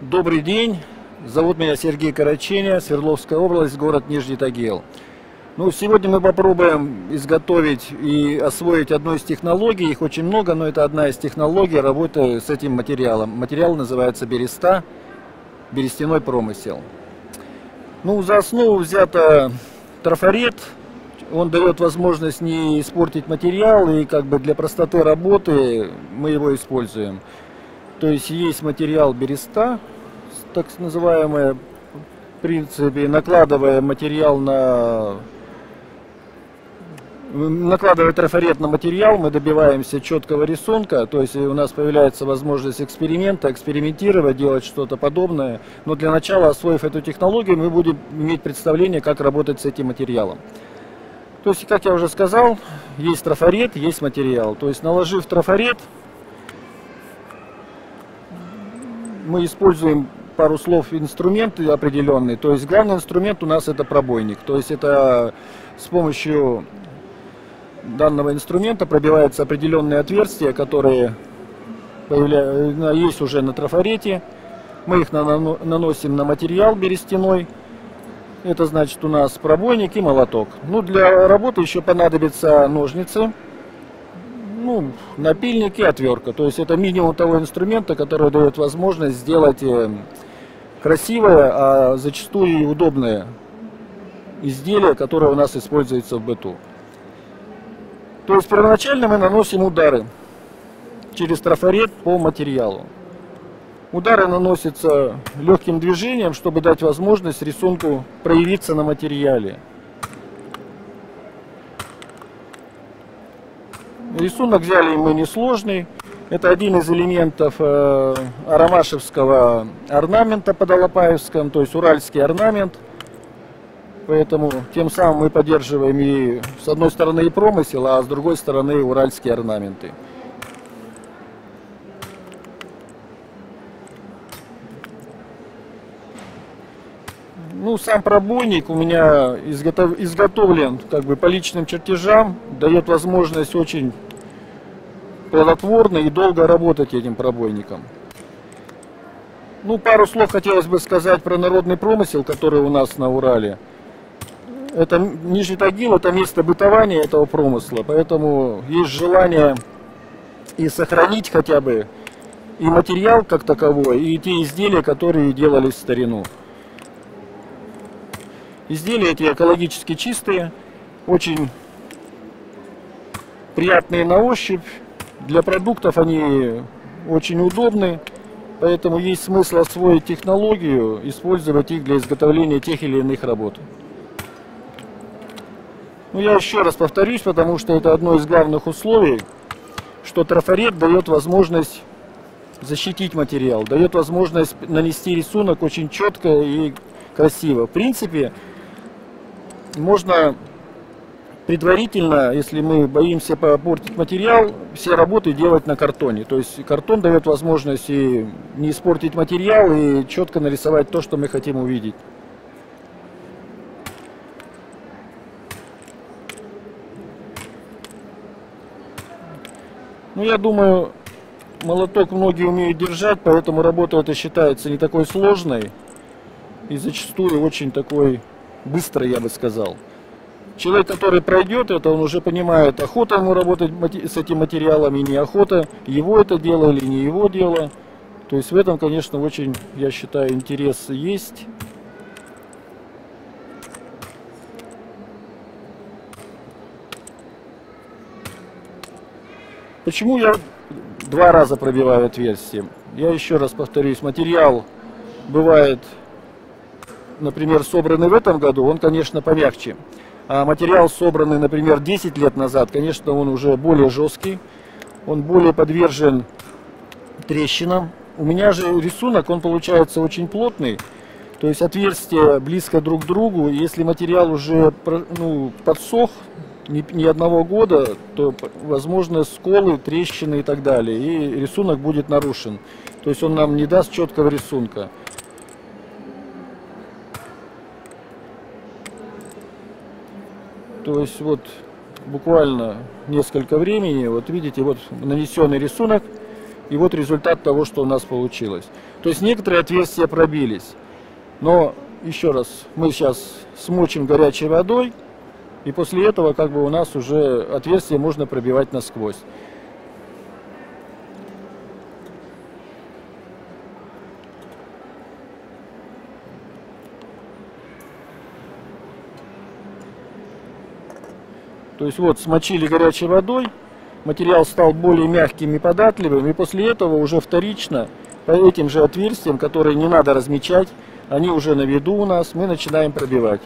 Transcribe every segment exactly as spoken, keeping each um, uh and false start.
Добрый день, зовут меня Сергей Караченя, Свердловская область, город Нижний Тагил. Ну, сегодня мы попробуем изготовить и освоить одну из технологий, их очень много, но это одна из технологий работы с этим материалом. Материал называется береста, берестяной промысел. Ну, за основу взято трафарет, он дает возможность не испортить материал, и как бы для простоты работы мы его используем. То есть есть материал береста, так называемая, в принципе, накладывая материал на... Накладывая трафарет на материал, мы добиваемся четкого рисунка, то есть у нас появляется возможность эксперимента, экспериментировать, делать что-то подобное. Но для начала, освоив эту технологию, мы будем иметь представление, как работать с этим материалом. То есть, как я уже сказал, есть трафарет, есть материал. То есть, наложив трафарет, мы используем пару слов инструменты определенные. То есть главный инструмент у нас это пробойник. То есть это с помощью данного инструмента пробиваются определенные отверстия, которые появляются, есть уже на трафарете. Мы их наносим на материал берестяной. Это значит у нас пробойник и молоток. Ну, для работы еще понадобятся ножницы, ну, напильник и отвертка. То есть это минимум того инструмента, который дает возможность сделать красивое, а зачастую и удобное изделие, которое у нас используется в быту. То есть первоначально мы наносим удары через трафарет по материалу. Удары наносятся легким движением, чтобы дать возможность рисунку проявиться на материале. Рисунок взяли мы несложный. Это один из элементов э, арамашевского орнамента под Алапаевском, то есть уральский орнамент. Поэтому тем самым мы поддерживаем и с одной стороны и промысел, а с другой стороны и уральские орнаменты. Ну, сам пробойник у меня изготов... изготовлен как бы по личным чертежам, дает возможность очень плодотворно и долго работать этим пробойником. Ну, пару слов хотелось бы сказать про народный промысел, который у нас на Урале. Это Нижний Тагил, это место бытования этого промысла, поэтому есть желание и сохранить хотя бы и материал как таковой, и те изделия, которые делались в старину. Изделия эти экологически чистые, очень приятные на ощупь. Для продуктов они очень удобны, поэтому есть смысл освоить технологию, использовать их для изготовления тех или иных работ. Ну, я еще раз повторюсь, потому что это одно из главных условий, что трафарет дает возможность защитить материал, дает возможность нанести рисунок очень четко и красиво. В принципе, можно предварительно, если мы боимся попортить материал, все работы делать на картоне. То есть картон дает возможность и не испортить материал, и четко нарисовать то, что мы хотим увидеть. Ну, я думаю, молоток многие умеют держать, поэтому работа эта считается не такой сложной и зачастую очень такой быстрой, я бы сказал. Человек, который пройдет это, он уже понимает, охота ему работать с этим материалом и не охота, его это дело или не его дело. То есть в этом, конечно, очень, я считаю, интерес есть. Почему я два раза пробиваю отверстие? Я еще раз повторюсь, материал бывает, например, собранный в этом году, он, конечно, помягче. А материал, собранный, например, десять лет назад, конечно, он уже более жесткий, он более подвержен трещинам. У меня же рисунок, он получается очень плотный, то есть отверстия близко друг к другу. Если материал уже ну, подсох, ни, ни одного года, то возможно сколы, трещины и так далее, и рисунок будет нарушен. То есть он нам не даст четкого рисунка. То есть вот буквально несколько времени, вот видите, вот нанесенный рисунок, И вот результат того, что у нас получилось. То есть некоторые отверстия пробились. Но, еще раз, мы сейчас смочим горячей водой. И после этого как бы у нас уже отверстие можно пробивать насквозь. То есть вот смочили горячей водой, материал стал более мягким и податливым, и после этого уже вторично по этим же отверстиям, которые не надо размечать, они уже на виду у нас, мы начинаем пробивать.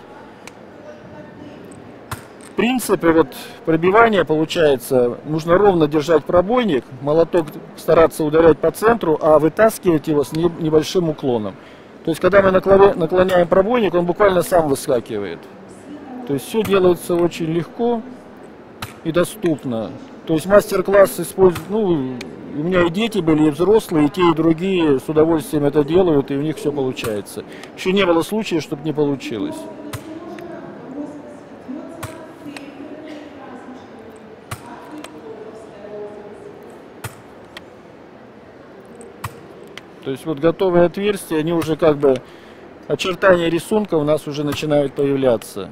В принципе, вот пробивание получается, нужно ровно держать пробойник, молоток стараться ударять по центру, а вытаскивать его с небольшим уклоном. То есть когда мы наклоняем пробойник, он буквально сам выскакивает. То есть все делается очень легко и доступно. То есть мастер-класс используют, ну, у меня и дети были, и взрослые, и те, и другие с удовольствием это делают, и у них все получается. Еще не было случая, чтобы не получилось. То есть вот готовые отверстия, они уже как бы, очертания рисунка у нас уже начинают появляться.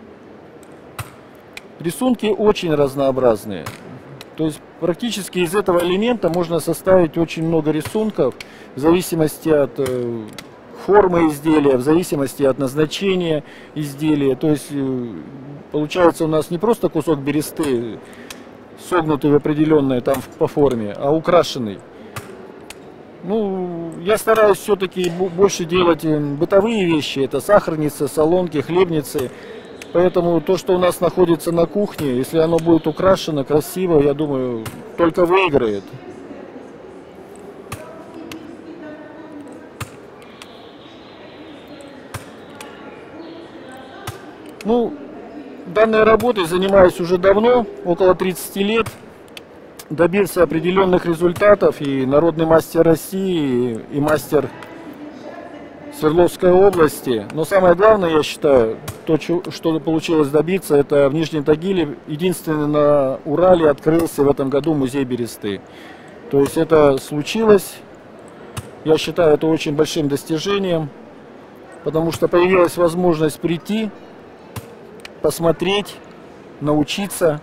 Рисунки очень разнообразные. То есть практически из этого элемента можно составить очень много рисунков в зависимости от э, формы изделия, в зависимости от назначения изделия. То есть э, получается у нас не просто кусок бересты, согнутый в определенной там по форме, а украшенный. Ну, я стараюсь все-таки больше делать бытовые вещи. Это сахарницы, солонки, хлебницы. Поэтому то, что у нас находится на кухне, если оно будет украшено красиво, я думаю, только выиграет. Ну, данной работой занимаюсь уже давно, около тридцати лет. Добился определенных результатов, и народный мастер России, и мастер Свердловской области. Но самое главное, я считаю, то, что получилось добиться, это в Нижнем Тагиле единственный на Урале открылся в этом году музей бересты. То есть это случилось, я считаю, это очень большим достижением, потому что появилась возможность прийти, посмотреть, научиться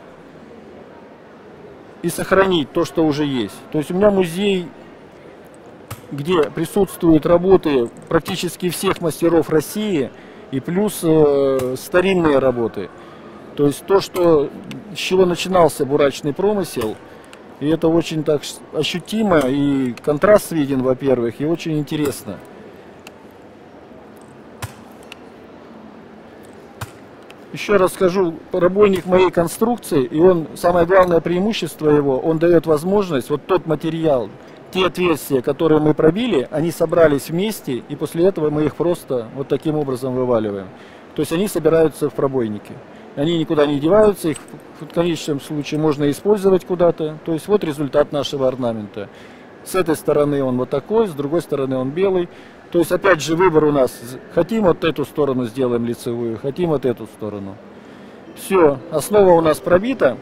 и сохранить то, что уже есть. То есть у меня музей, где присутствуют работы практически всех мастеров России и плюс э, старинные работы. То есть то, что, с чего начинался бурачный промысел, и это очень так ощутимо, и контраст виден, во-первых, и очень интересно. Еще раз скажу, пробойник моей конструкции, и он, самое главное преимущество его, он дает возможность, вот тот материал, те отверстия, которые мы пробили, они собрались вместе, и после этого мы их просто вот таким образом вываливаем. То есть они собираются в пробойнике. Они никуда не деваются, их в конечном случае можно использовать куда-то. То есть вот результат нашего орнамента. С этой стороны он вот такой, с другой стороны он белый. То есть опять же выбор у нас, хотим вот эту сторону сделаем лицевую, хотим вот эту сторону. Все, основа у нас пробита.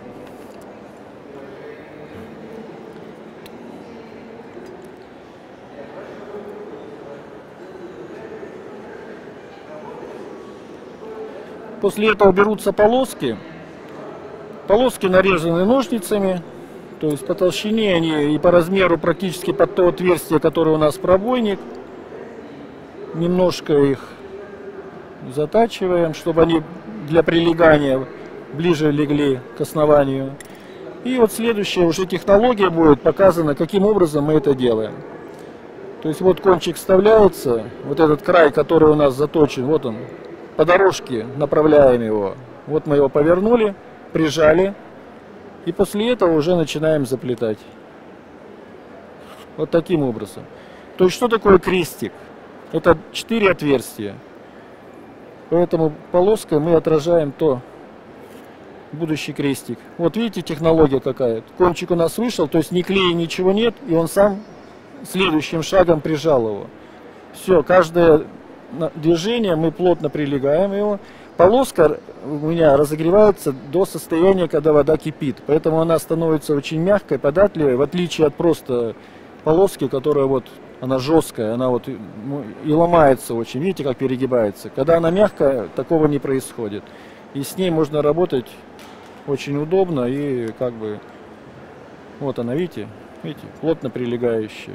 После этого берутся полоски. Полоски нарезаны ножницами. То есть по толщине они и по размеру практически под то отверстие, которое у нас пробойник. Немножко их затачиваем, чтобы они для прилегания ближе легли к основанию. И вот следующая уже технология будет показана, каким образом мы это делаем. То есть вот кончик вставляется, вот этот край, который у нас заточен, вот он. По дорожке направляем его. Вот мы его повернули, прижали. И после этого уже начинаем заплетать. Вот таким образом. То есть что такое крестик? Это четыре отверстия. Поэтому полоской мы отражаем то будущий крестик. Вот видите, технология какая. Кончик у нас вышел, то есть ни клея, ничего нет. И он сам следующим шагом прижал его. Все, каждое движение мы плотно прилегаем его. Полоска у меня разогревается до состояния, когда вода кипит. Поэтому она становится очень мягкой, податливой, в отличие от просто полоски, которая вот, она жесткая, она вот ну, и ломается очень. Видите, как перегибается. Когда она мягкая, такого не происходит. И с ней можно работать очень удобно и как бы, вот она, видите, видите, плотно прилегающая.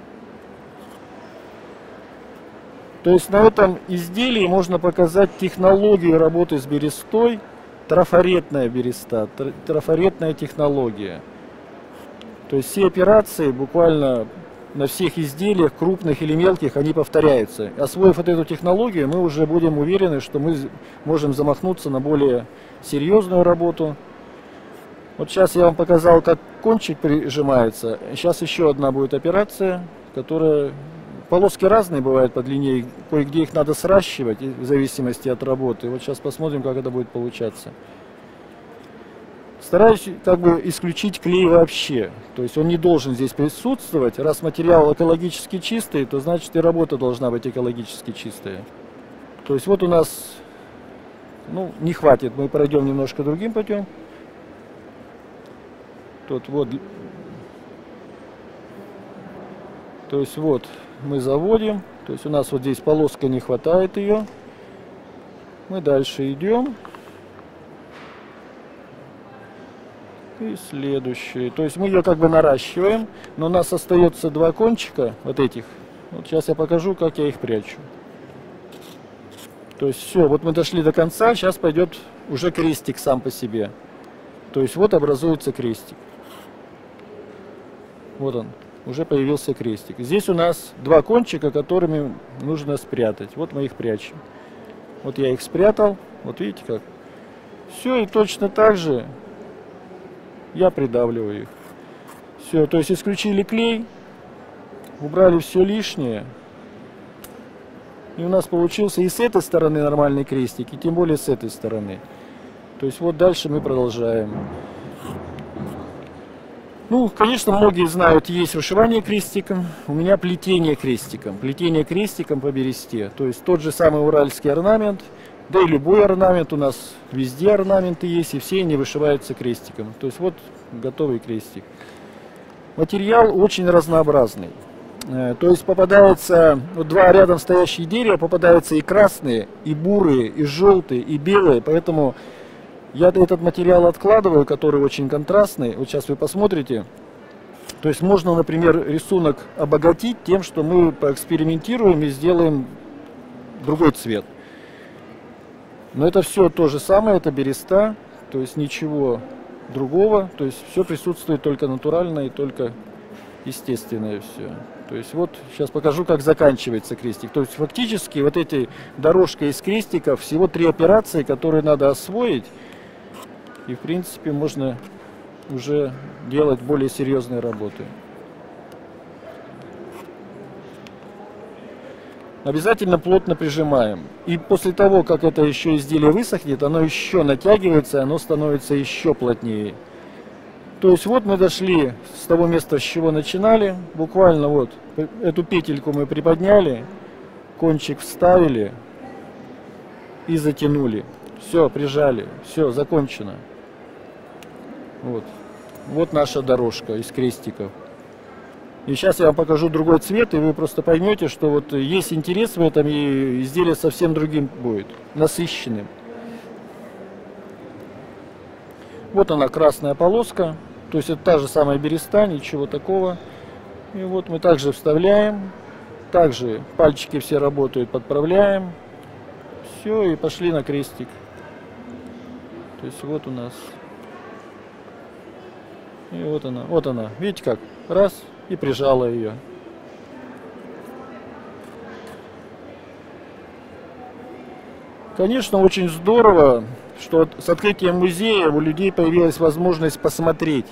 То есть на этом изделии можно показать технологию работы с берестой, трафаретная береста, трафаретная технология. То есть все операции буквально на всех изделиях, крупных или мелких, они повторяются. Освоив вот эту технологию, мы уже будем уверены, что мы можем замахнуться на более серьезную работу. Вот сейчас я вам показал, как кончик прижимается. Сейчас еще одна будет операция, которая... Полоски разные бывают по длине, кое-где их надо сращивать в зависимости от работы. Вот сейчас посмотрим, как это будет получаться. Стараюсь как бы исключить клей вообще. То есть он не должен здесь присутствовать. Раз материал экологически чистый, то значит и работа должна быть экологически чистая. То есть вот у нас, ну, не хватит, мы пройдем немножко другим путем. Тут вот. То есть вот мы заводим. То есть у нас вот здесь полоска, не хватает ее. Мы дальше идем. И следующее. То есть мы ее как бы наращиваем, но у нас остается два кончика вот этих. Вот сейчас я покажу, как я их прячу. То есть все, вот мы дошли до конца, сейчас пойдет уже крестик сам по себе. То есть вот образуется крестик. Вот он, уже появился крестик. Здесь у нас два кончика, которыми нужно спрятать. Вот мы их прячем. Вот я их спрятал, вот видите как. Все, и точно так же я придавливаю их. Все, то есть исключили клей, убрали все лишнее. И у нас получился и с этой стороны нормальный крестик, и тем более с этой стороны. То есть вот дальше мы продолжаем. Ну, конечно, многие знают, есть вышивание крестиком. У меня плетение крестиком. Плетение крестиком по бересте. То есть тот же самый уральский орнамент. Да и любой орнамент, у нас везде орнаменты есть, и все они вышиваются крестиком. То есть вот готовый крестик. Материал очень разнообразный. То есть попадаются, вот два рядом стоящие дерева, попадаются и красные, и бурые, и желтые, и белые. Поэтому я этот материал откладываю, который очень контрастный. Вот сейчас вы посмотрите. То есть можно, например, рисунок обогатить тем, что мы поэкспериментируем и сделаем другой цвет. Но это все то же самое, это береста, то есть ничего другого, то есть все присутствует только натуральное и только естественное все. То есть вот сейчас покажу, как заканчивается крестик. То есть фактически вот эти дорожка из крестиков, всего три операции, которые надо освоить, и в принципе можно уже делать более серьезные работы. Обязательно плотно прижимаем. И после того, как это еще изделие высохнет, оно еще натягивается, оно становится еще плотнее. То есть вот мы дошли с того места, с чего начинали. Буквально вот эту петельку мы приподняли, кончик вставили и затянули. Все, прижали, все, закончено. Вот. Вот наша дорожка из крестиков. И сейчас я вам покажу другой цвет, и вы просто поймете, что вот есть интерес в этом, и изделие совсем другим будет, насыщенным. Вот она, красная полоска, то есть это та же самая береста, ничего такого. И вот мы также вставляем, также пальчики все работают, подправляем. Все, и пошли на крестик. То есть вот у нас. И вот она, вот она, видите как, раз. И прижала ее. Конечно, очень здорово, что с открытием музея у людей появилась возможность посмотреть.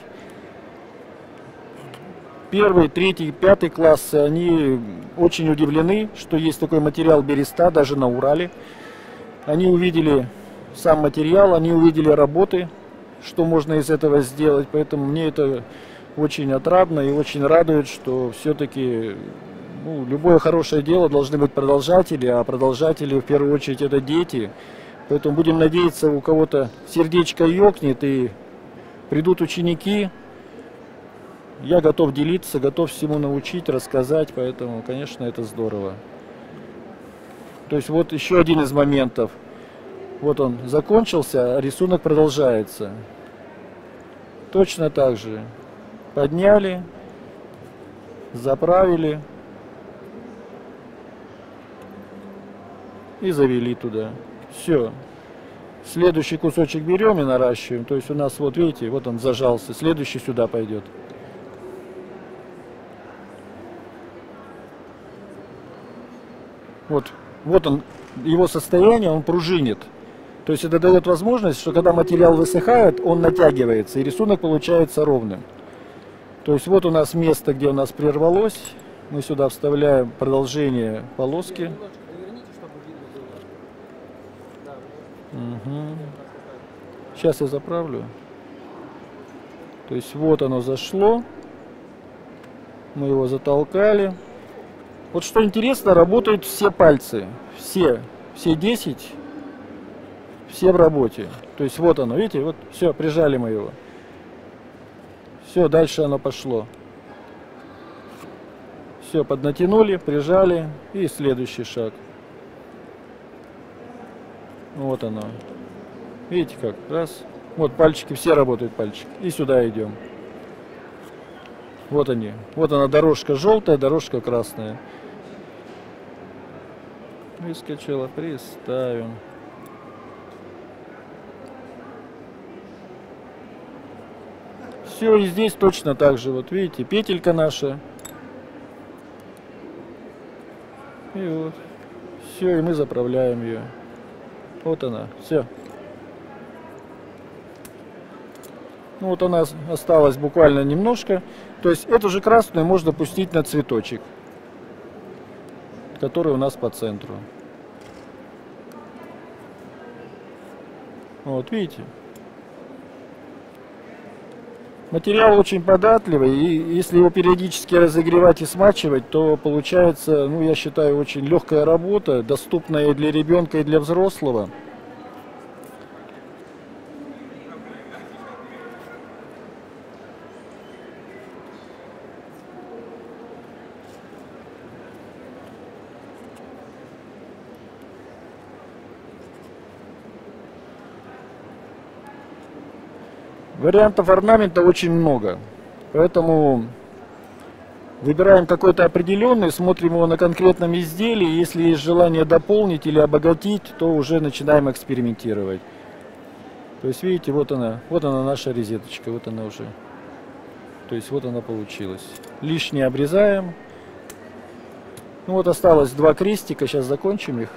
Первый, третий, пятый классы, они очень удивлены, что есть такой материал береста, даже на Урале. Они увидели сам материал, они увидели работы, что можно из этого сделать, поэтому мне это очень отрадно и очень радует, что все-таки ну, любое хорошее дело должны быть продолжатели, а продолжатели в первую очередь это дети. Поэтому будем надеяться, у кого-то сердечко ёкнет и придут ученики, я готов делиться, готов всему научить, рассказать, поэтому, конечно, это здорово. То есть вот еще один из моментов. Вот он закончился, а рисунок продолжается. Точно так же. Подняли, заправили и завели туда. Все. Следующий кусочек берем и наращиваем. То есть у нас, вот видите, вот он зажался. Следующий сюда пойдет. Вот, вот он, его состояние, он пружинит. То есть это дает возможность, что когда материал высыхает, он натягивается, и рисунок получается ровным. То есть вот у нас место, где у нас прервалось. Мы сюда вставляем продолжение полоски. Угу. Сейчас я заправлю. То есть вот оно зашло. Мы его затолкали. Вот что интересно, работают все пальцы. Все. Все десять. Все в работе. То есть вот оно, видите, вот все, прижали мы его. Все, дальше оно пошло. Все, поднатянули, прижали. И следующий шаг. Вот оно. Видите как? Раз. Вот пальчики, все работают пальчики. И сюда идем. Вот они. Вот она дорожка желтая, дорожка красная. Выскочила, приставим. Все, и здесь точно так же. Вот видите, петелька наша. И вот. Все, и мы заправляем ее. Вот она. Все. Ну вот она осталась буквально немножко. То есть эту же красную можно пустить на цветочек, который у нас по центру. Вот видите. Материал очень податливый, и если его периодически разогревать и смачивать, то получается, ну я считаю, очень легкая работа, доступная и для ребенка, и для взрослого. Вариантов орнамента очень много, поэтому выбираем какой-то определенный, смотрим его на конкретном изделии, если есть желание дополнить или обогатить, то уже начинаем экспериментировать. То есть видите, вот она, вот она наша розеточка, вот она уже, то есть вот она получилась. Лишнее обрезаем. Ну вот осталось два крестика, сейчас закончим их.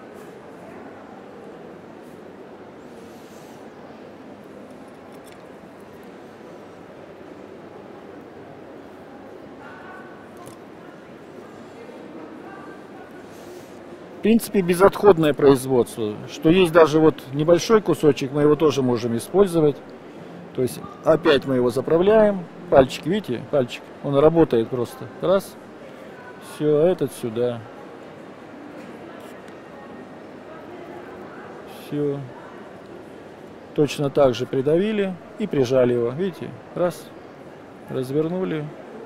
В принципе, безотходное производство, что есть даже вот небольшой кусочек, мы его тоже можем использовать. То есть опять мы его заправляем, пальчик, видите, пальчик, он работает просто, раз, все, этот сюда, все, точно так же придавили и прижали его, видите, раз, развернули,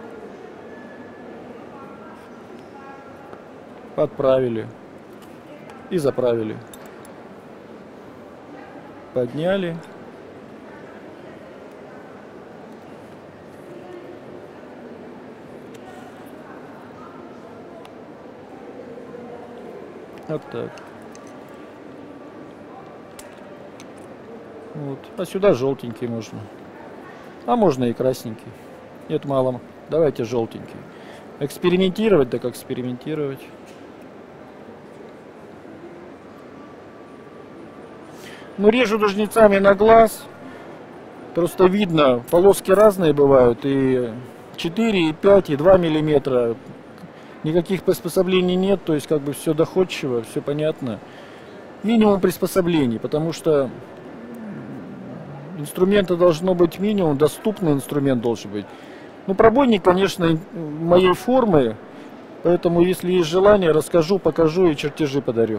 подправили. И заправили. Подняли. Вот так. Вот. А сюда желтенький можно. А можно и красненький. Нет, мало. Давайте желтенький. Экспериментировать, так экспериментировать. Ну, режу ножницами на глаз. Просто видно, полоски разные бывают. И четыре, и пять, и два миллиметра. Никаких приспособлений нет. То есть, как бы все доходчиво, все понятно. Минимум приспособлений, потому что инструмента должно быть минимум. Доступный инструмент должен быть. Ну, пробойник, конечно, моей формы. Поэтому, если есть желание, расскажу, покажу и чертежи подарю.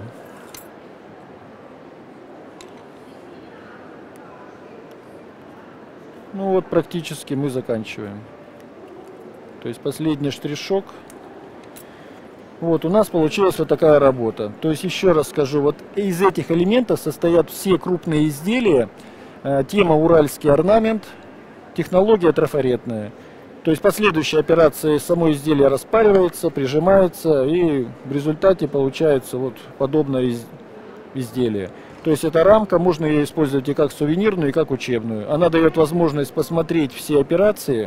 Ну вот практически мы заканчиваем. То есть последний штришок. Вот у нас получилась вот такая работа. То есть еще раз скажу, вот из этих элементов состоят все крупные изделия. Тема уральский орнамент, технология трафаретная. То есть последующие операции само изделие распаривается, прижимается, и в результате получается вот подобное изделие. То есть эта рамка, можно ее использовать и как сувенирную, и как учебную. Она дает возможность посмотреть все операции,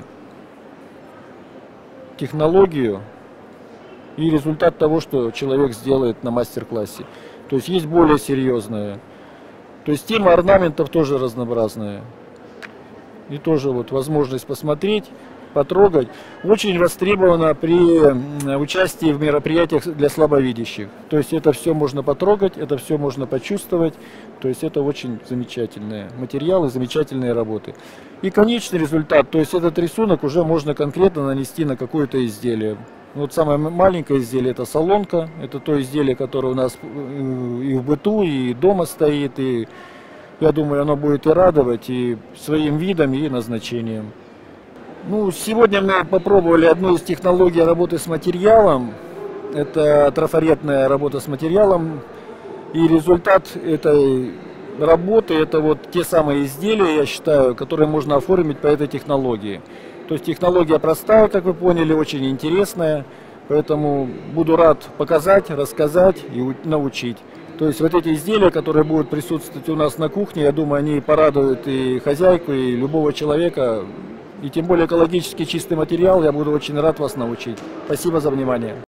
технологию и результат того, что человек сделает на мастер-классе. То есть есть более серьезная. То есть тема орнаментов тоже разнообразная. И тоже вот возможность посмотреть, потрогать. Очень востребовано при участии в мероприятиях для слабовидящих. То есть это все можно потрогать, это все можно почувствовать. То есть это очень замечательные материалы, замечательные работы. И конечный результат, то есть этот рисунок уже можно конкретно нанести на какое-то изделие. Вот самое маленькое изделие — это солонка. Это то изделие, которое у нас и в быту, и дома стоит. И я думаю, оно будет и радовать и своим видом, и назначением. Ну, сегодня мы попробовали одну из технологий работы с материалом. Это трафаретная работа с материалом. И результат этой работы — это вот те самые изделия, я считаю, которые можно оформить по этой технологии. То есть технология простая, как вы поняли, очень интересная. Поэтому буду рад показать, рассказать и научить. То есть вот эти изделия, которые будут присутствовать у нас на кухне, я думаю, они порадуют и хозяйку, и любого человека. И тем более экологически чистый материал, я буду очень рад вас научить. Спасибо за внимание.